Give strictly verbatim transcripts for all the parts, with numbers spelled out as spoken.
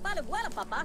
vale bueno, papá.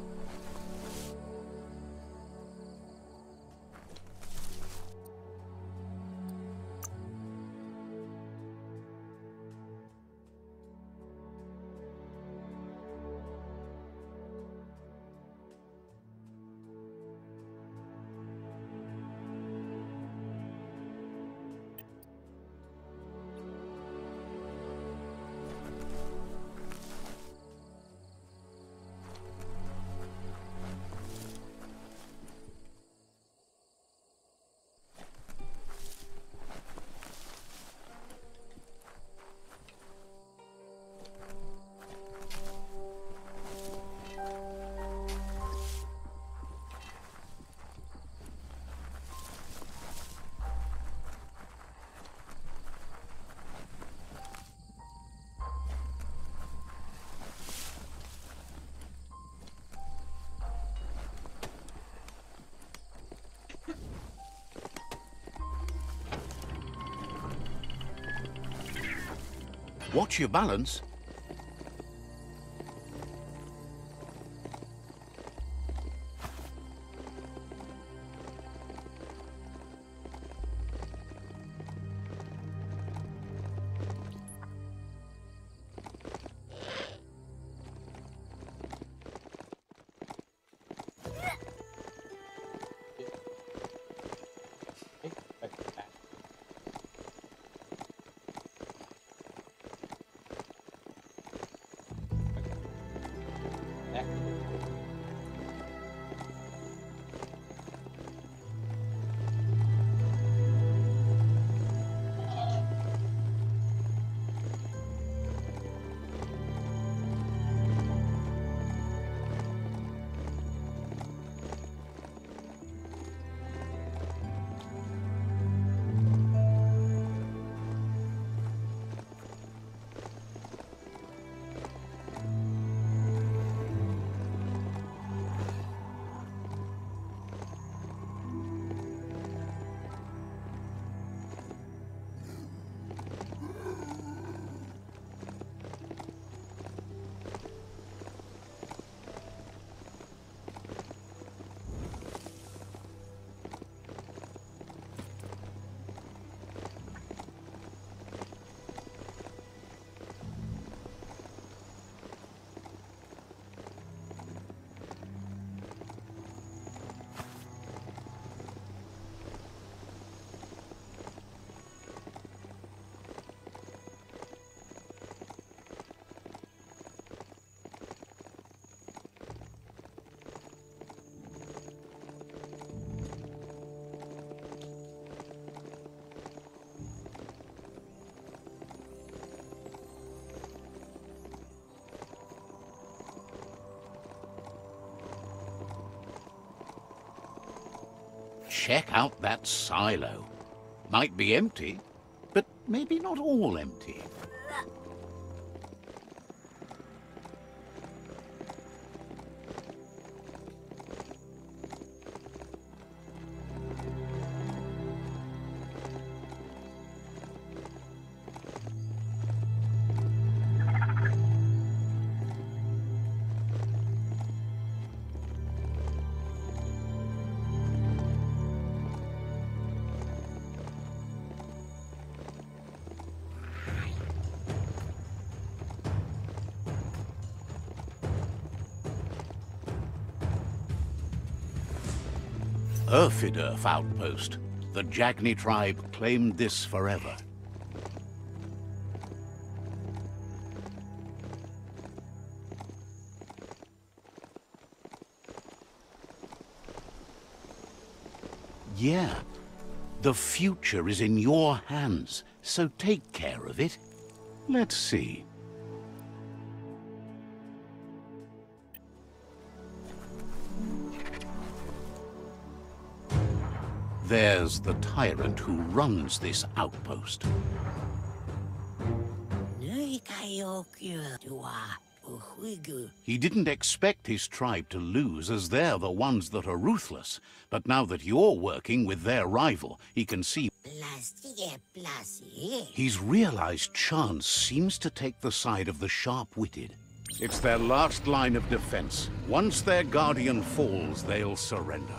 Watch your balance. Check out that silo. Might be empty, but maybe not all empty. Urfidurf outpost. The Jagni tribe claimed this forever. Yeah, the future is in your hands, so take care of it. Let's see. There's the tyrant who runs this outpost. He didn't expect his tribe to lose, as they're the ones that are ruthless. But now that you're working with their rival, he can see he's realized chance seems to take the side of the sharp-witted. It's their last line of defense. Once their guardian falls, they'll surrender.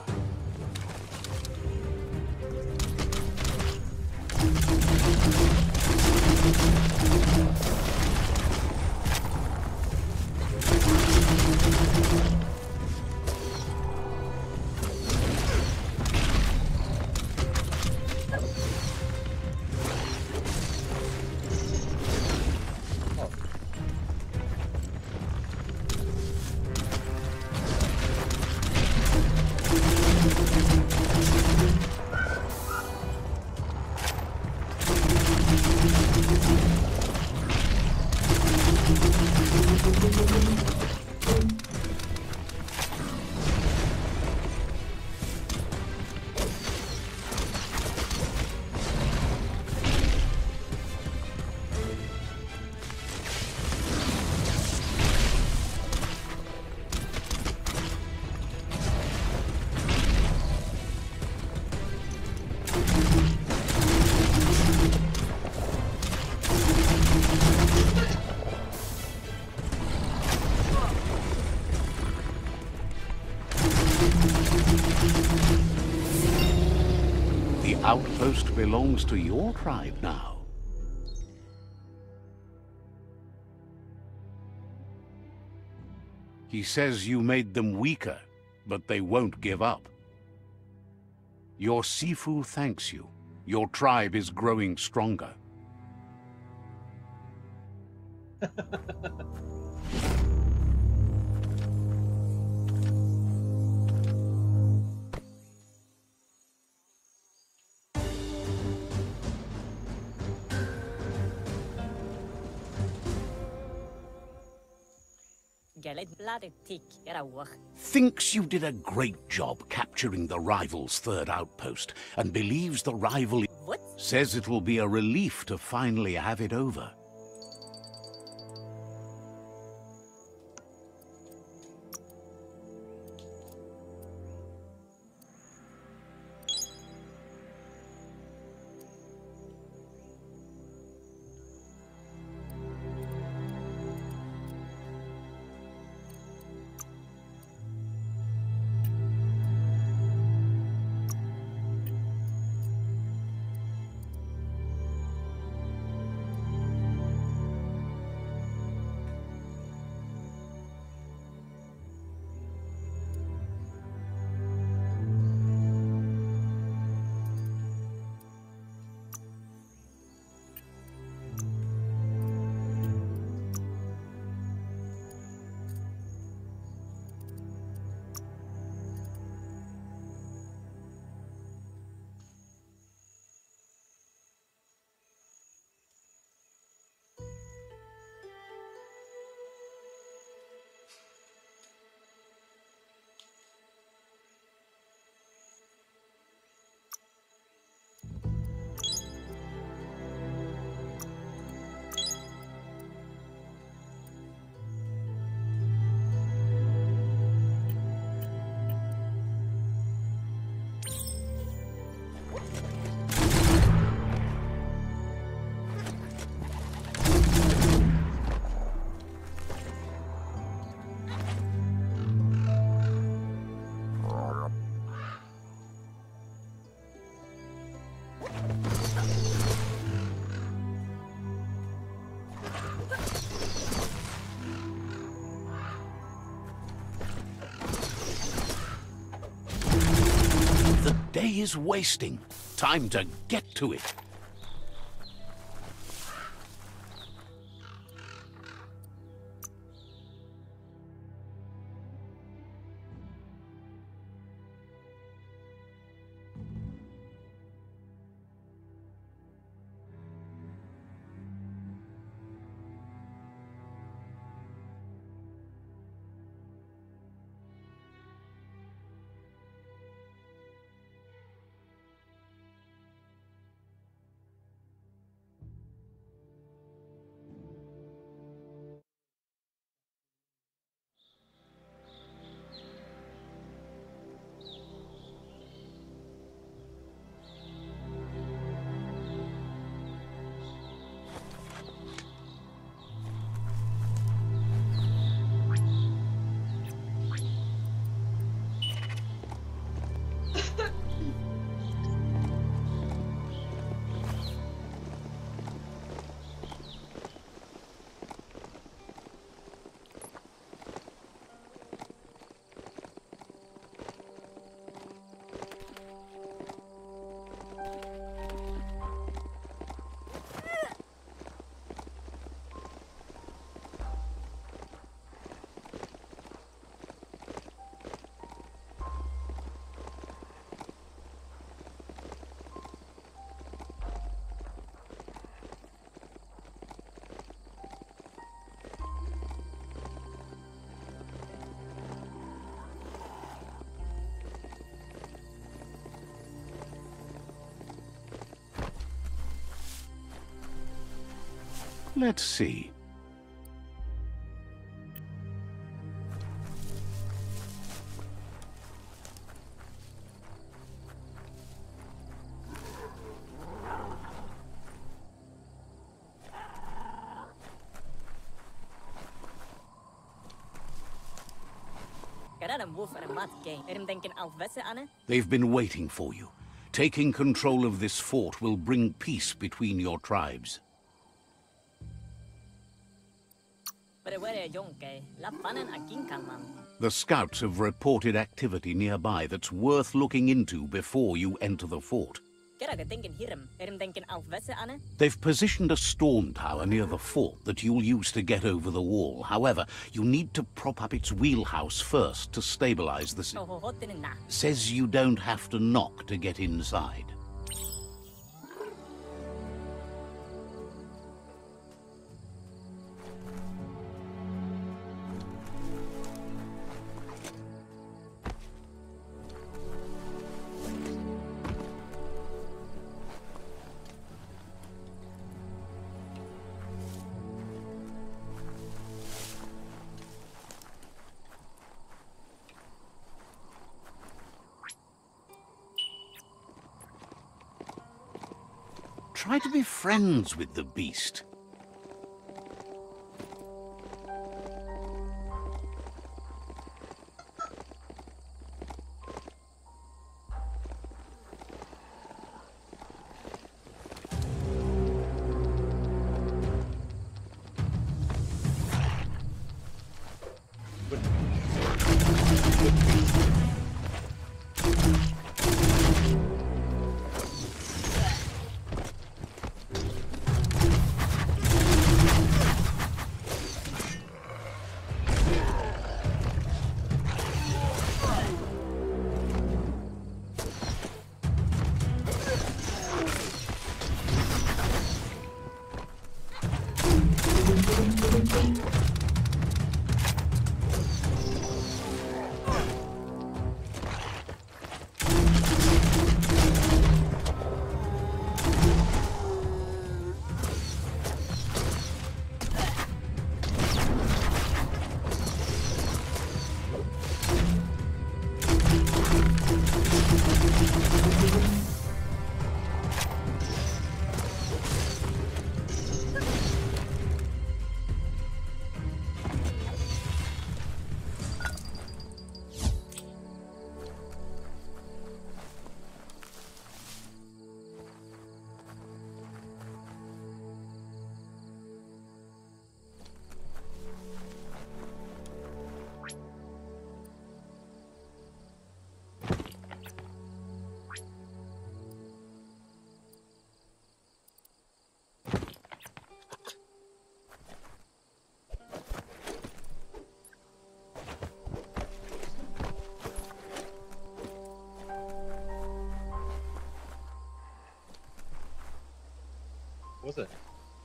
The outpost belongs to your tribe now. He says you made them weaker, but they won't give up. Your Sifu thanks you. Your tribe is growing stronger. Thinks you did a great job capturing the rival's third outpost, and believes the rival What? says it will be a relief to finally have it over. The day is wasting. Time to get to it. Let's see. They've been waiting for you. Taking control of this fort will bring peace between your tribes. The scouts have reported activity nearby that's worth looking into before you enter the fort. They've positioned a storm tower near the fort that you'll use to get over the wall. However, you need to prop up its wheelhouse first to stabilize the city. Says you don't have to knock to get inside. Try to be friends with the beast. Was it?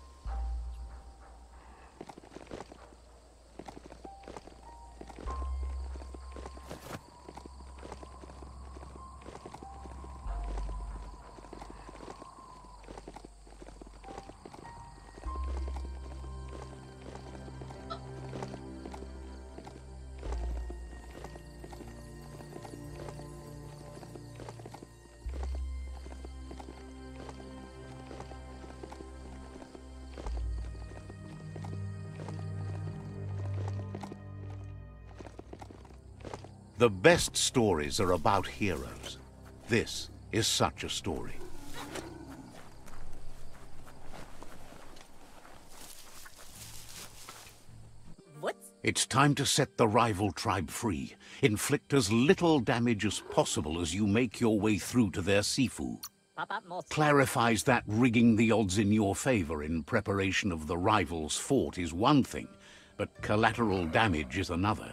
The best stories are about heroes. This is such a story. What? It's time to set the rival tribe free. Inflict as little damage as possible as you make your way through to their Sifu. Clarifies that rigging the odds in your favor in preparation of the rival's fort is one thing, but collateral damage is another.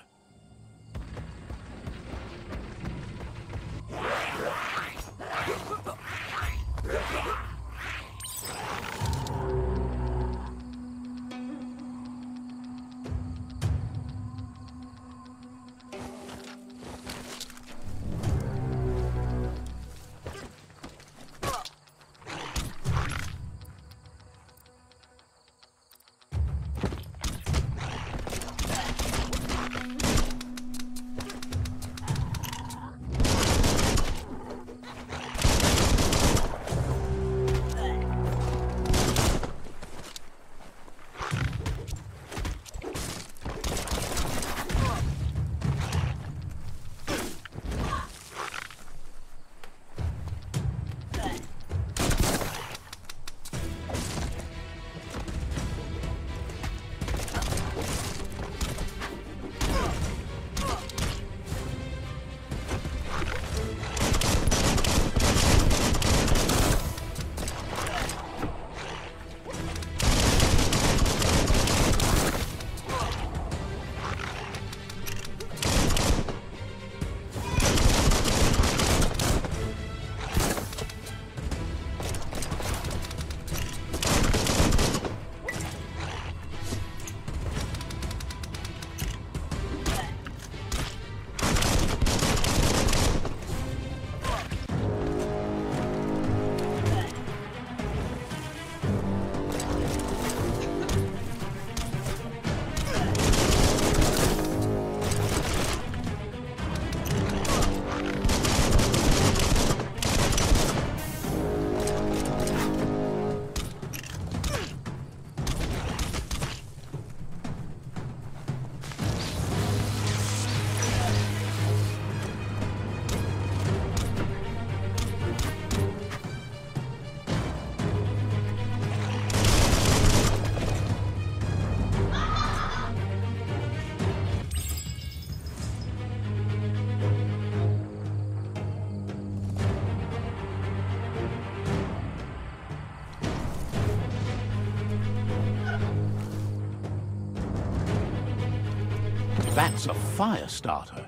That's a fire starter.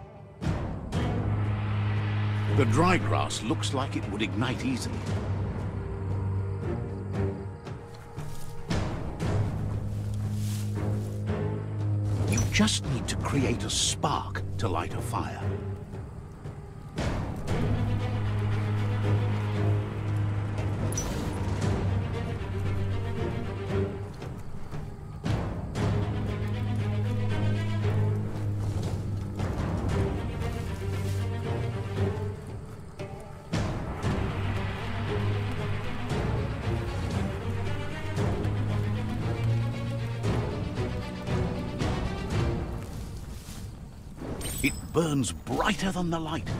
The dry grass looks like it would ignite easily. You just need to create a spark to light a fire. It burns brighter than the light.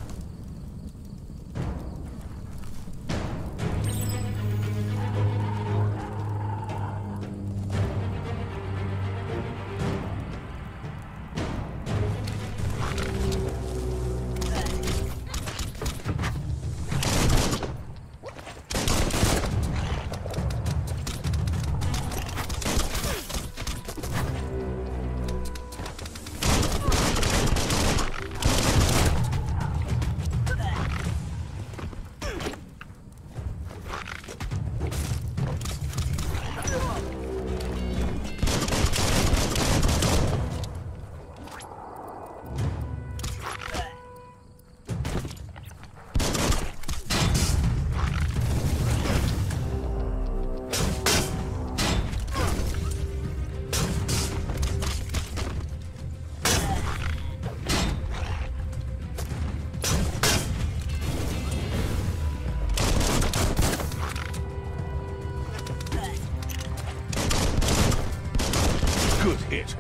Good hit.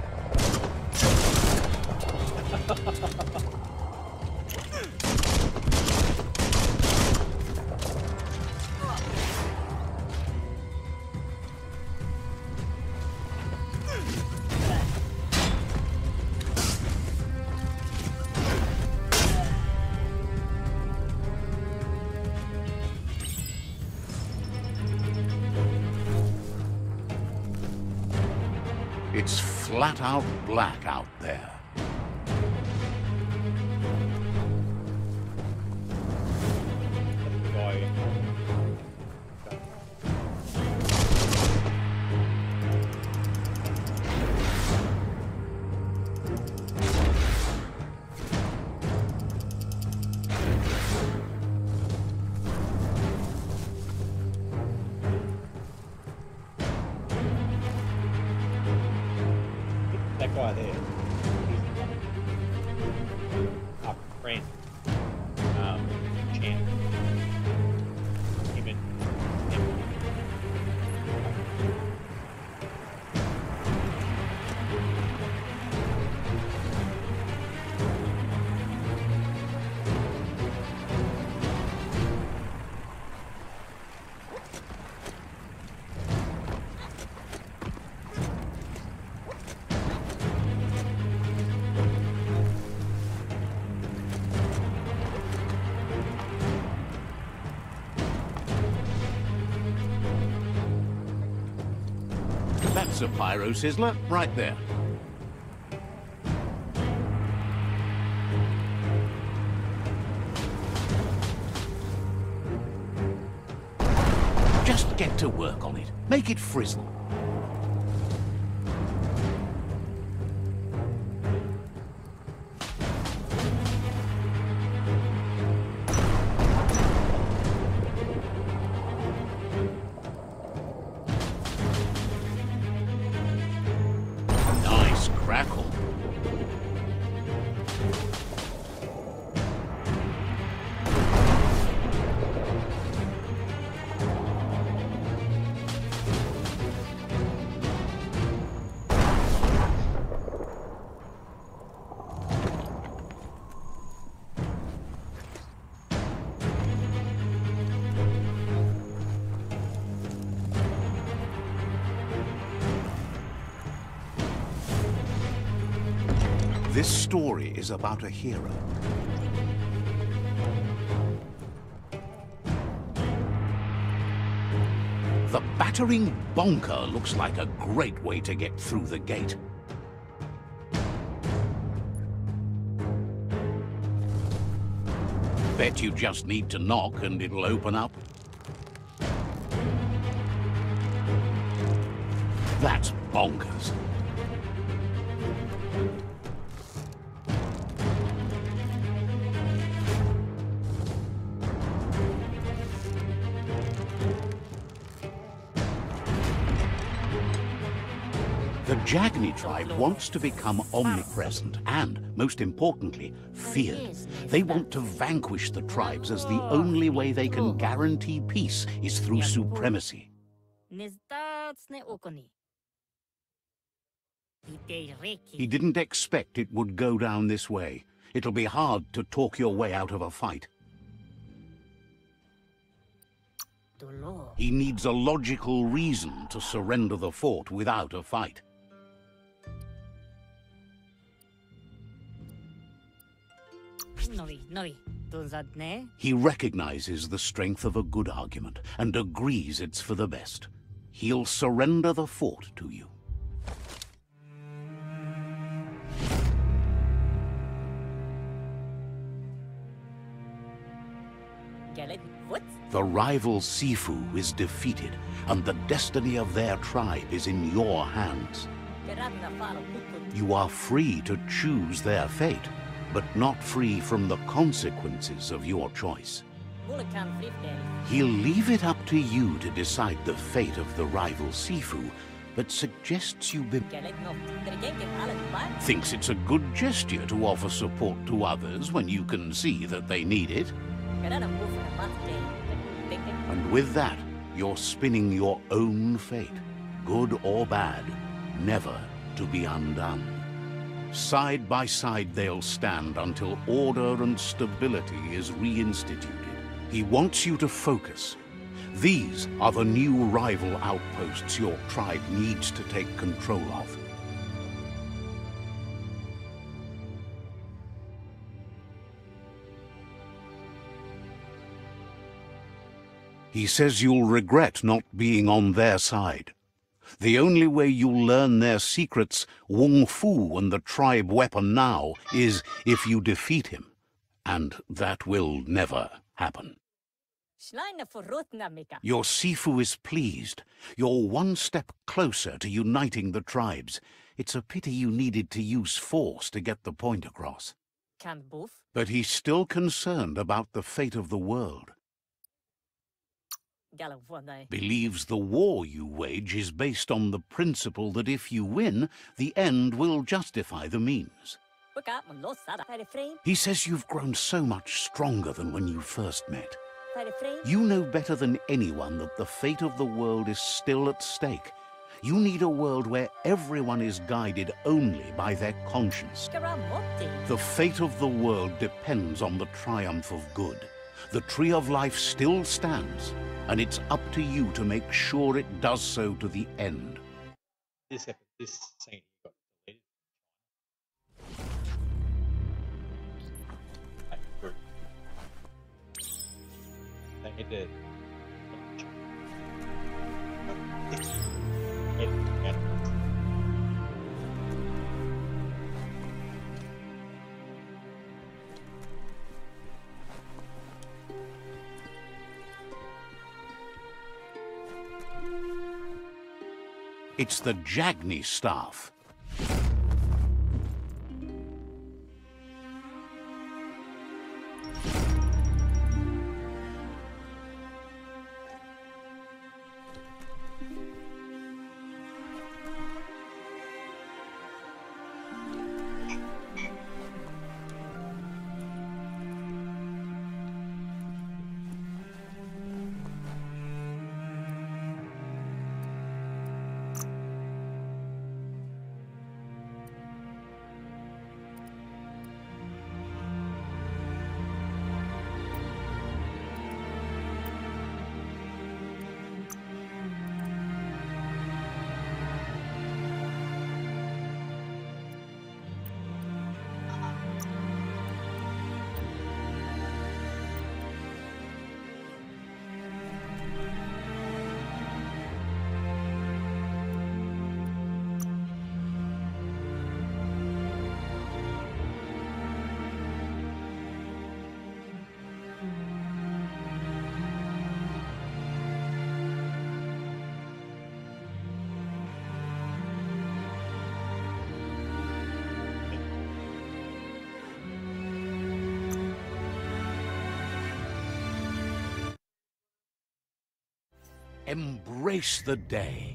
It's flat out black out there. That guy there, he's our friend, um, champ. Even him. That's a pyro sizzler right there. Just get to work on it. Make it frizzle. Crackle. This story is about a hero. The battering bonker looks like a great way to get through the gate. Bet you just need to knock and it'll open up. That's bonkers. The Jagni tribe wants to become omnipresent and, most importantly, feared. They want to vanquish the tribes as the only way they can guarantee peace is through supremacy. He didn't expect it would go down this way. It'll be hard to talk your way out of a fight. He needs a logical reason to surrender the fort without a fight. He recognizes the strength of a good argument and agrees it's for the best. He'll surrender the fort to you. The rival Sifu is defeated, and the destiny of their tribe is in your hands. You are free to choose their fate, but not free from the consequences of your choice. He'll leave it up to you to decide the fate of the rival Sifu, but suggests you be... Thinks it's a good gesture to offer support to others when you can see that they need it. And with that, you're spinning your own fate, good or bad, never to be undone. Side by side they'll stand until order and stability is reinstituted. He wants you to focus. These are the new rival outposts your tribe needs to take control of. He says you'll regret not being on their side. The only way you'll learn their secrets, Wung Fu and the tribe weapon now, is if you defeat him. And that will never happen. Your Sifu is pleased. You're one step closer to uniting the tribes. It's a pity you needed to use force to get the point across. But he's still concerned about the fate of the world. Believes the war you wage is based on the principle that if you win, the end will justify the means. He says you've grown so much stronger than when you first met. You know better than anyone that the fate of the world is still at stake. You need a world where everyone is guided only by their conscience. The fate of the world depends on the triumph of good. The tree of life still stands, and it's up to you to make sure it does so to the end. This happened, this scene got deleted. Like, group. They hit it. It's the Jagni staff. Embrace the day.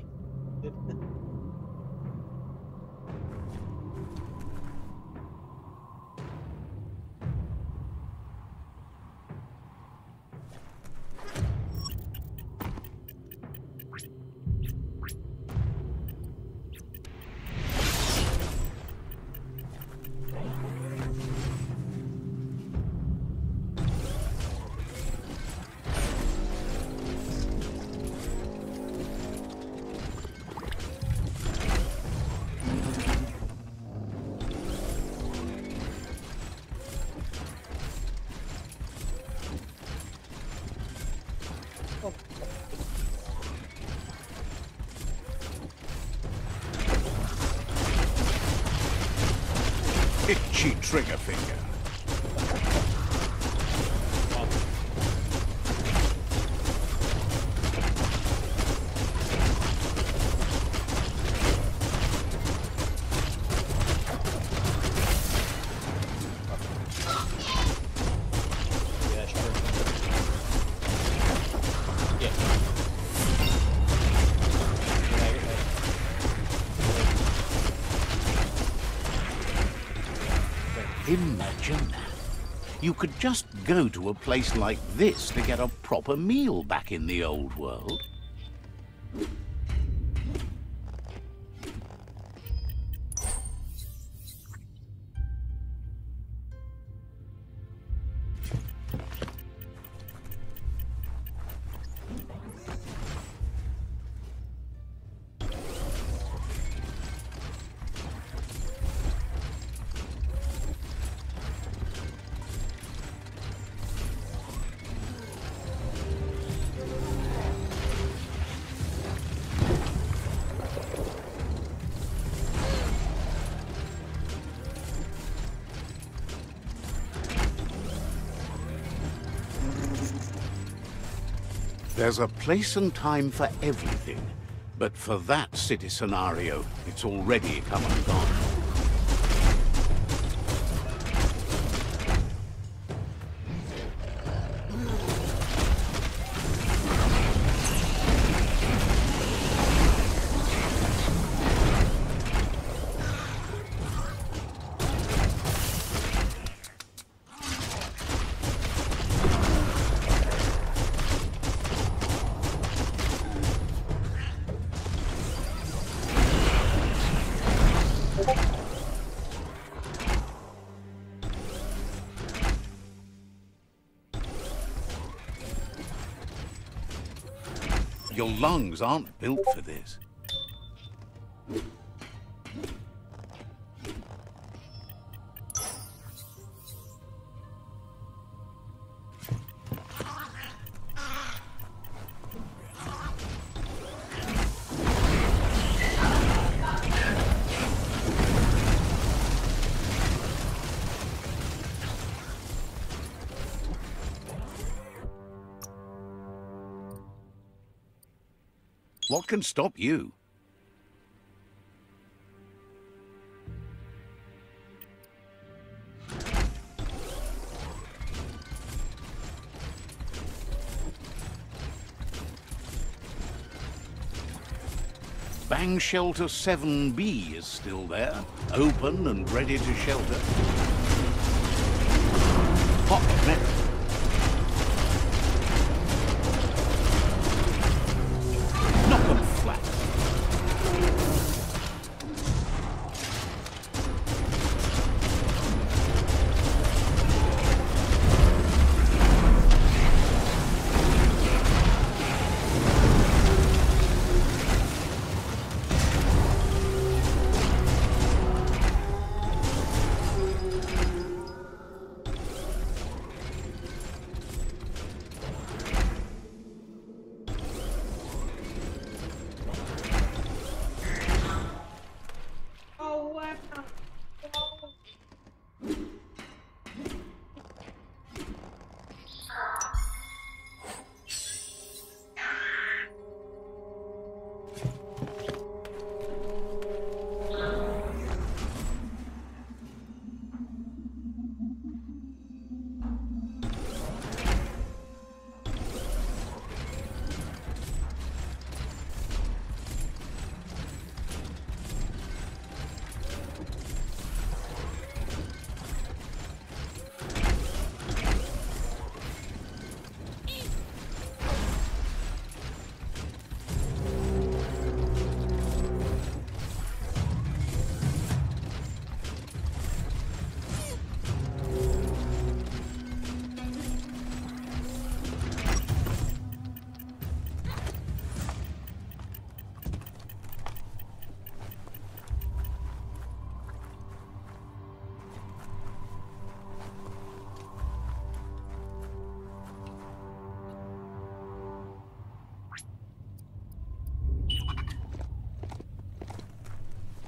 Itchy trigger finger. Yeah, sure. Yeah. Imagine that. You could just go to a place like this to get a proper meal back in the old world. There's a place and time for everything, but for that city scenario, it's already come and gone. Your lungs aren't built for this. What can stop you? Bang Shelter seven B is still there, open and ready to shelter. Hot metal. Knock 'em flat.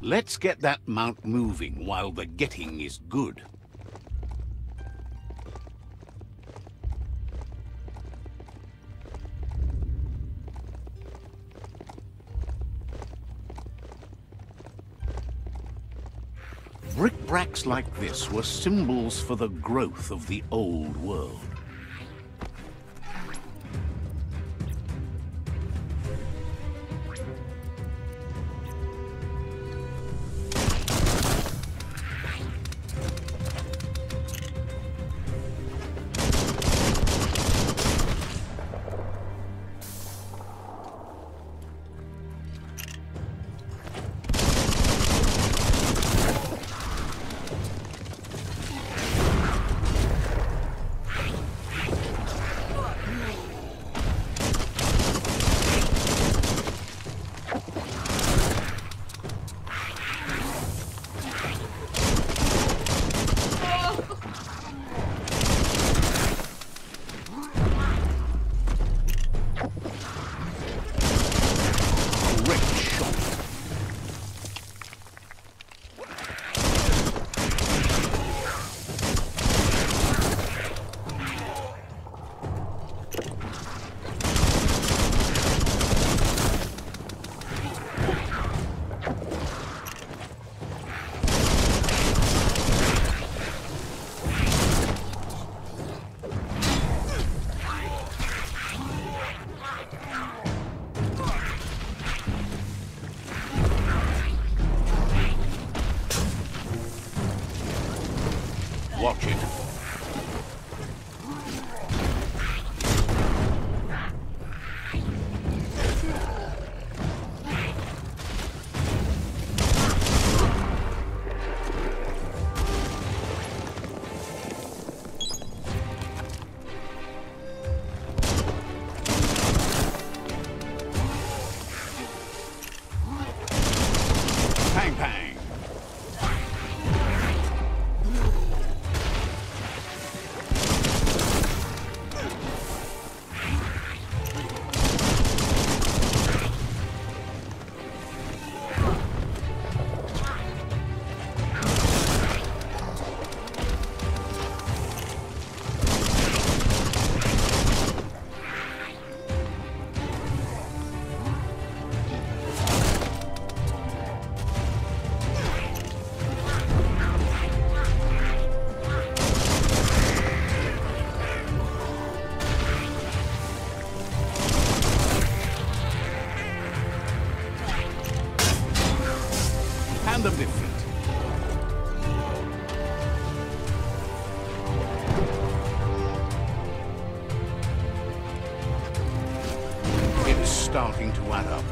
Let's get that mount moving while the getting is good. Brickbracks like this were symbols for the growth of the old world. Watch it. Pang, pang. And them different. It's starting to add up.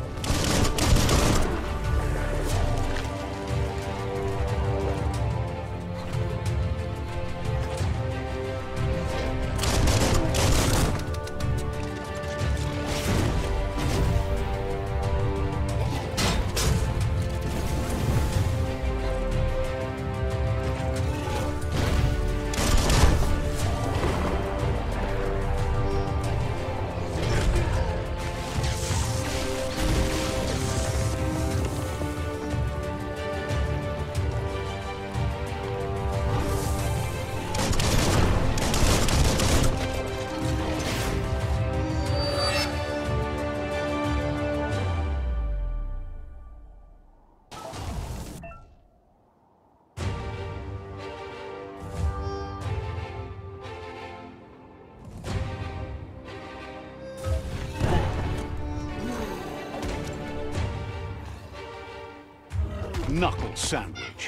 Knuckle sandwich.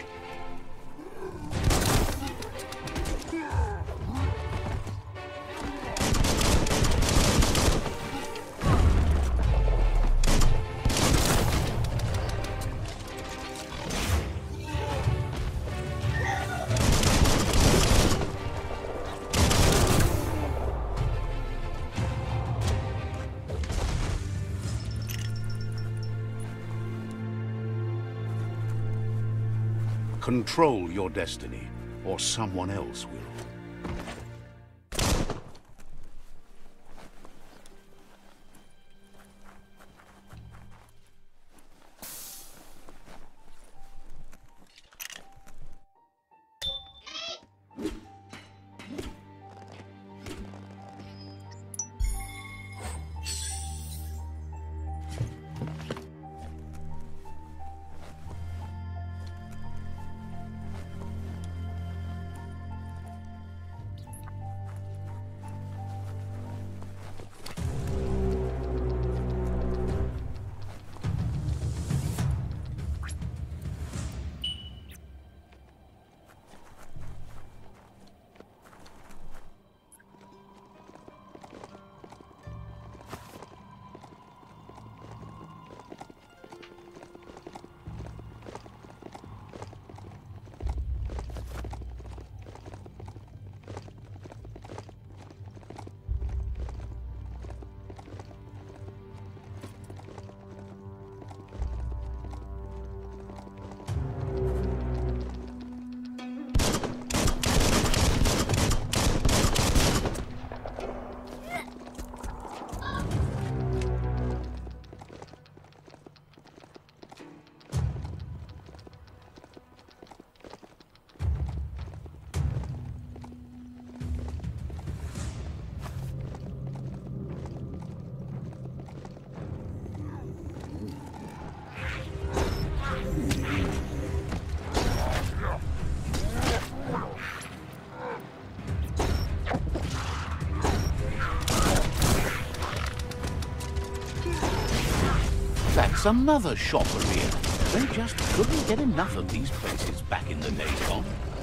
Control your destiny, or someone else will. It's another shopperia. They just couldn't get enough of these places back in the days gone.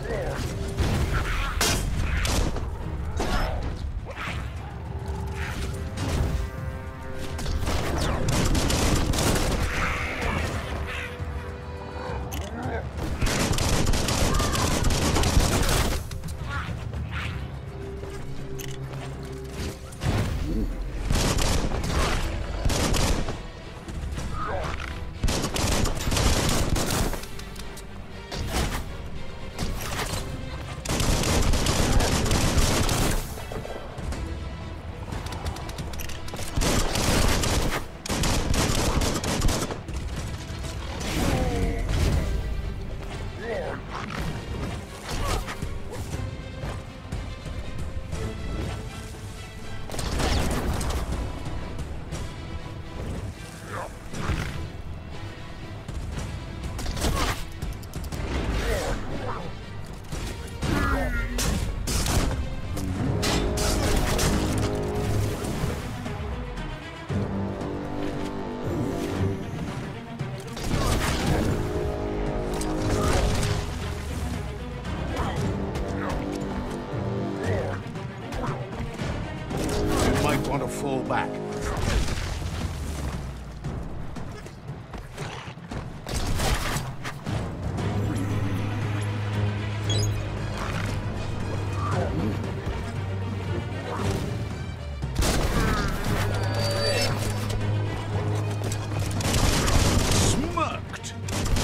Want to fall back. Smirked.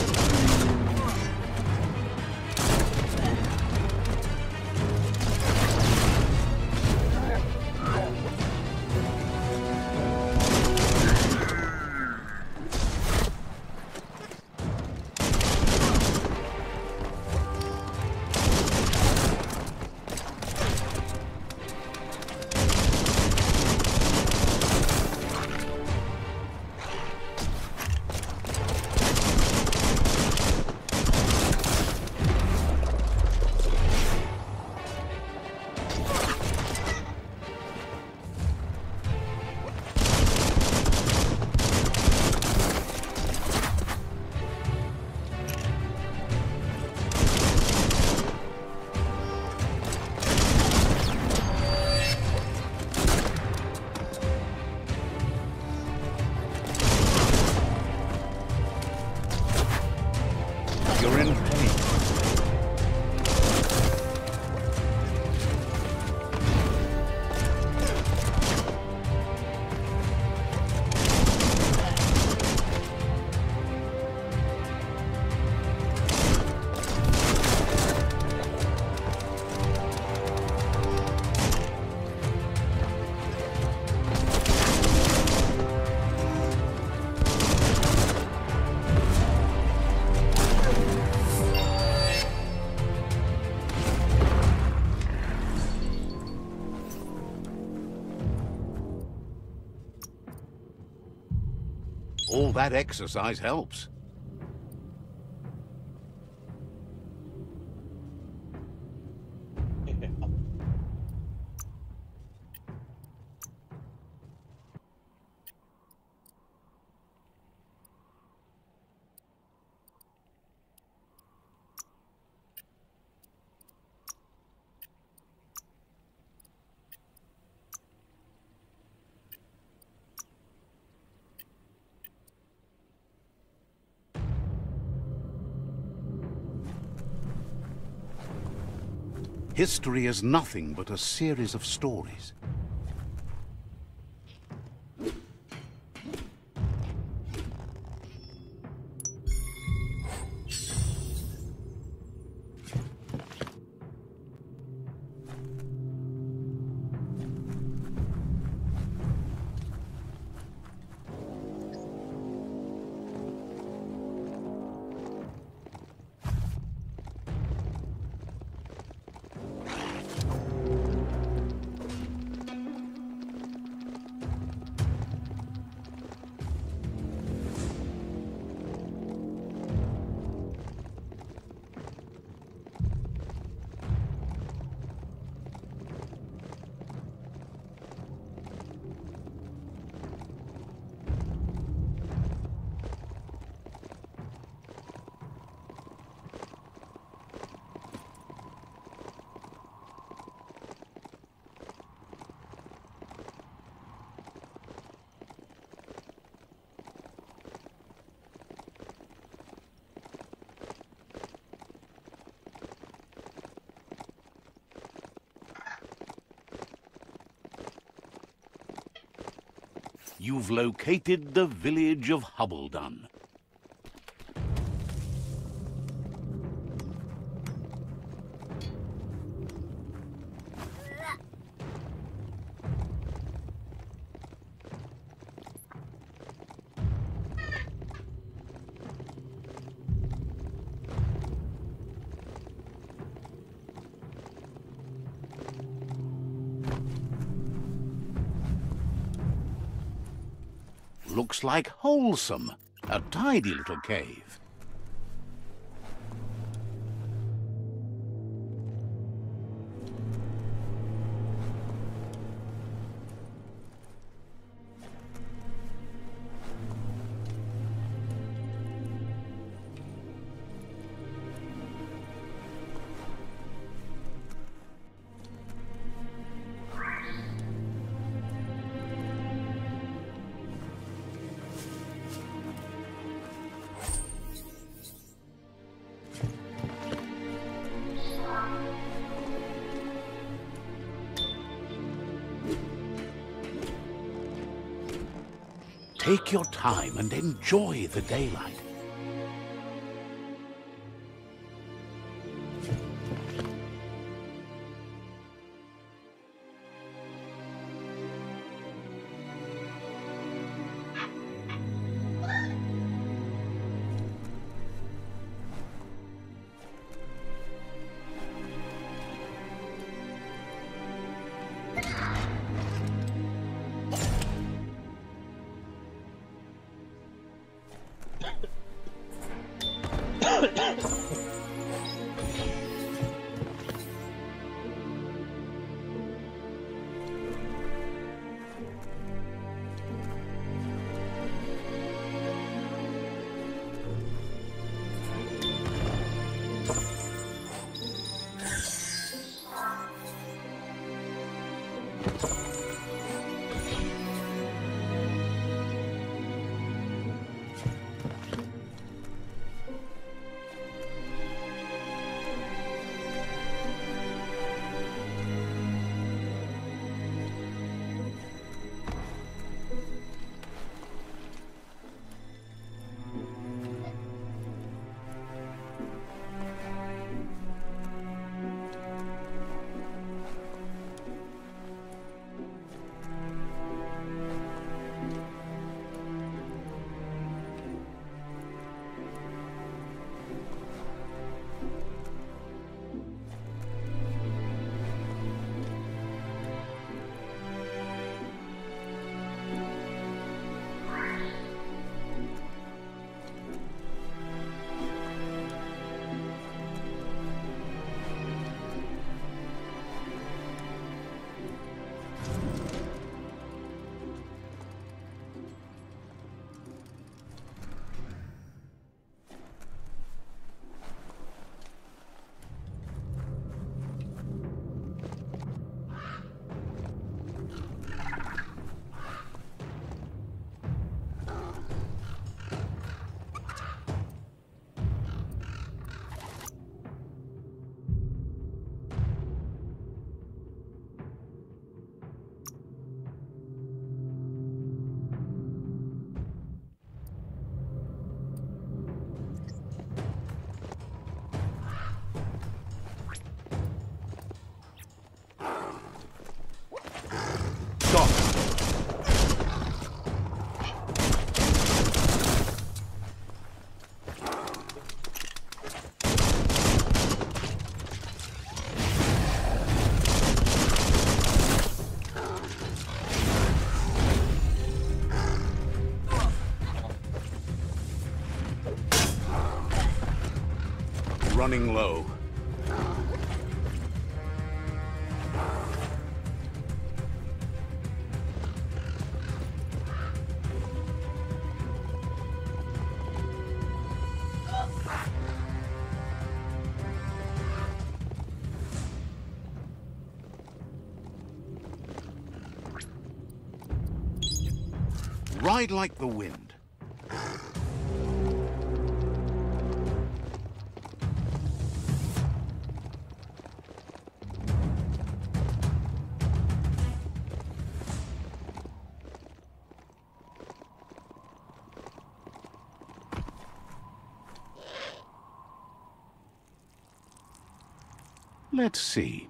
You're in pain. All that exercise helps. History is nothing but a series of stories. You've located the village of Hubbledun. Looks like wholesome. A tidy little cave. Take your time and enjoy the daylight. Running low. Ride like the wind. Let's see.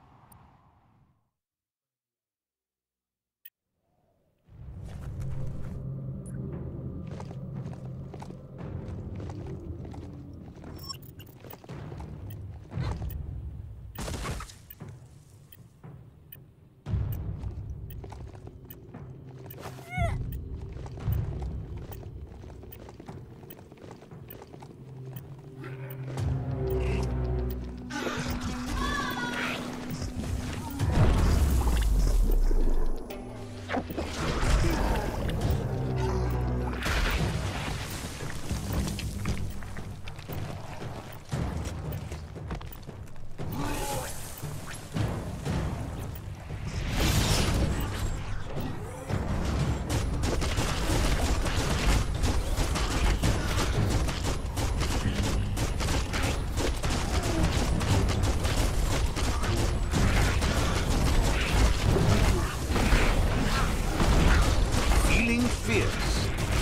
Feeling fierce.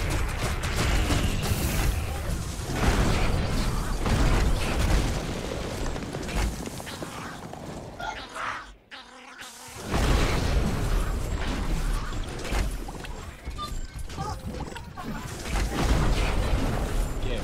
Yeah.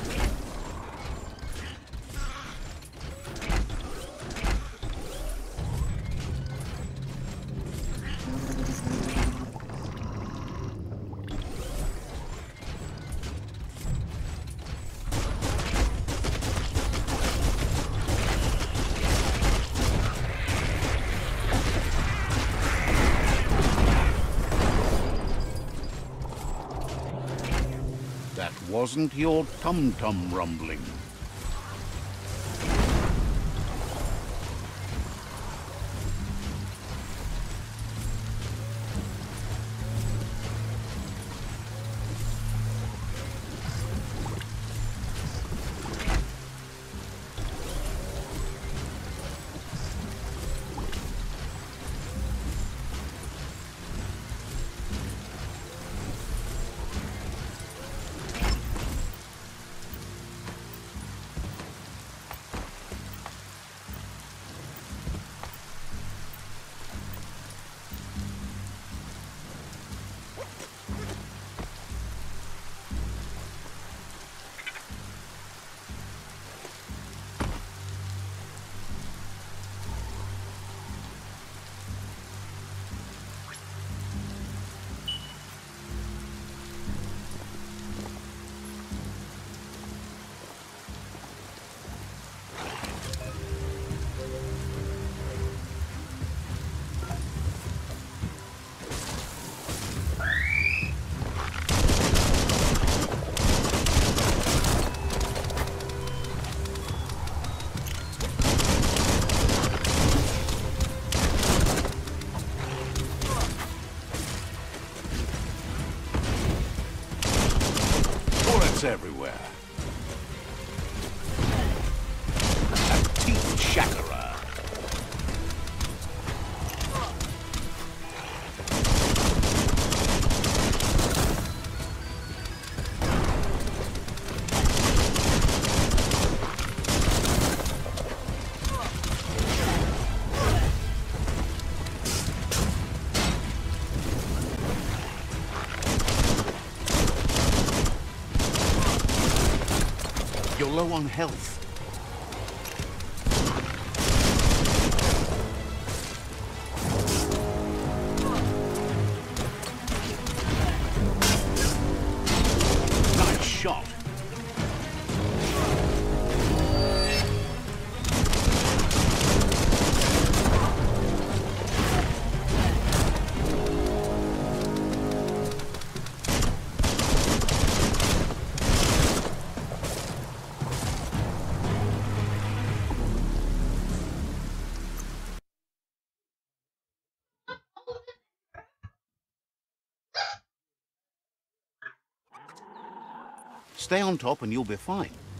That wasn't your tum-tum rumbling. Bullets everywhere. A teeth shatterer. You're low on health. Nice shot. Stay on top and you'll be fine.